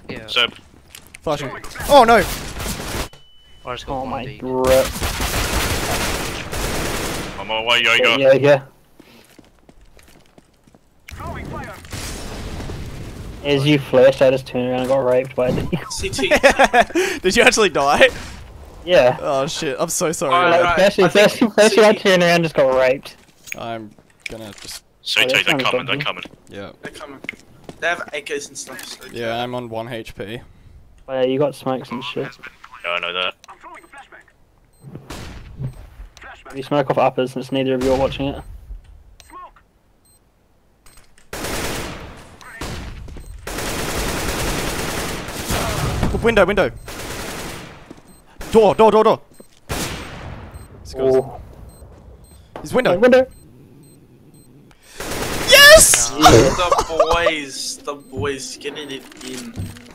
Yeah. SEP. Flashing. Oh no! I just got Oh one my D. grip. On my way, Jaeger. Yeah. As you flashed, I just turned around and got raped by the CT. Did you actually die? Yeah. Oh shit, I'm so sorry. Oh, man. right. Flashing, I turned around and just got raped. I'm gonna just... CT, that they're sounds coming, they're dodgy. coming. Yeah. They're coming. They have AKs and stuff. So Yeah, I'm on 1 HP. Oh yeah, you got smokes and shit. Yeah, I know that. You smoke off uppers since neither of you are watching it. Window, window! Door! Let's go. Oh. His window! Window! Yes! the boys getting it in.